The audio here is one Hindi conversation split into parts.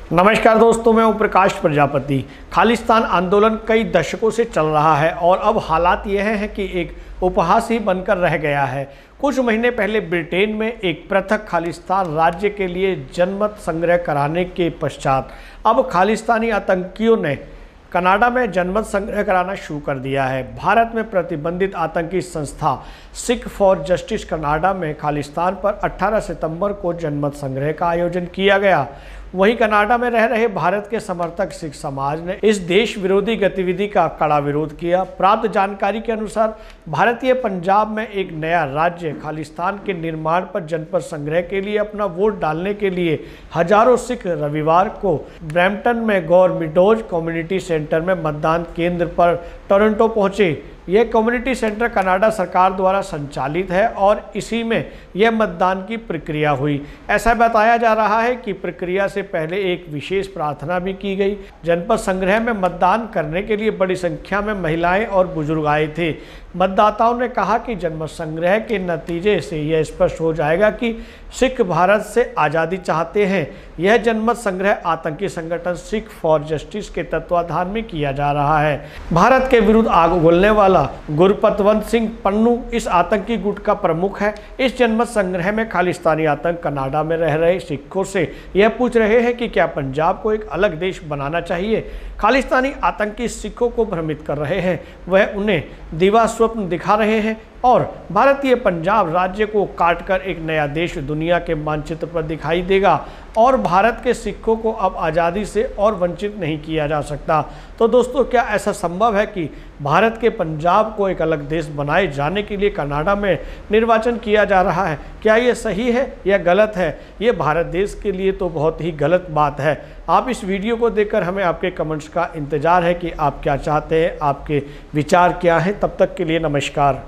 नमस्कार दोस्तों, मैं हूं प्रकाश प्रजापति। खालिस्तान आंदोलन कई दशकों से चल रहा है और अब हालात यह हैं कि एक उपहास ही बनकर रह गया है। कुछ महीने पहले ब्रिटेन में एक पृथक खालिस्तान राज्य के लिए जनमत संग्रह कराने के पश्चात अब खालिस्तानी आतंकियों ने कनाडा में जनमत संग्रह कराना शुरू कर दिया है। भारत में प्रतिबंधित आतंकी संस्था सिख फॉर जस्टिस कनाडा में खालिस्तान पर 18 सितंबर को जनमत संग्रह का आयोजन किया गया। वहीं कनाडा में रह रहे भारत के समर्थक सिख समाज ने इस देश विरोधी गतिविधि का कड़ा विरोध किया। प्राप्त जानकारी के अनुसार भारतीय पंजाब में एक नया राज्य खालिस्तान के निर्माण पर जनमत संग्रह के लिए अपना वोट डालने के लिए हजारों सिख रविवार को ब्रैम्पटन में गौर मिडोज कम्युनिटी सेंटर में मतदान केंद्र पर टोरंटो पहुंचे। यह कम्युनिटी सेंटर कनाडा सरकार द्वारा संचालित है और इसी में यह मतदान की प्रक्रिया हुई। ऐसा बताया जा रहा है कि प्रक्रिया से पहले एक विशेष प्रार्थना भी की गई। जनपद संग्रह में मतदान करने के लिए बड़ी संख्या में महिलाएं और बुजुर्ग आए थे। मतदाताओं ने कहा कि जनमत संग्रह के नतीजे से यह स्पष्ट हो जाएगा कि सिख भारत से आज़ादी चाहते हैं। यह जनमत संग्रह आतंकी संगठन सिख फॉर जस्टिस के तत्वाधान में किया जा रहा है। भारत के विरुद्ध आग उगलने वाला गुरपतवंत सिंह पन्नू इस आतंकी गुट का प्रमुख है। इस जनमत संग्रह में खालिस्तानी आतंक कनाडा में रह रहे सिखों से यह पूछ रहे हैं कि क्या पंजाब को एक अलग देश बनाना चाहिए। खालिस्तानी आतंकी सिखों को भ्रमित कर रहे हैं, वह उन्हें दिवा स्वप्न दिखा रहे हैं और भारतीय पंजाब राज्य को काटकर एक नया देश दुनिया के मानचित्र पर दिखाई देगा और भारत के सिखों को अब आज़ादी से और वंचित नहीं किया जा सकता। तो दोस्तों, क्या ऐसा संभव है कि भारत के पंजाब को एक अलग देश बनाए जाने के लिए कनाडा में निर्वाचन किया जा रहा है? क्या ये सही है या गलत है? ये भारत देश के लिए तो बहुत ही गलत बात है। आप इस वीडियो को देखकर हमें आपके कमेंट्स का इंतज़ार है कि आप क्या चाहते हैं, आपके विचार क्या हैं। तब तक के लिए नमस्कार।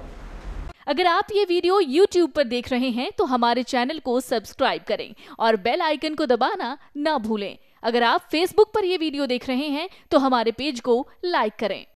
अगर आप ये वीडियो YouTube पर देख रहे हैं तो हमारे चैनल को सब्सक्राइब करें और बेल आइकन को दबाना ना भूलें। अगर आप Facebook पर ये वीडियो देख रहे हैं तो हमारे पेज को लाइक करें।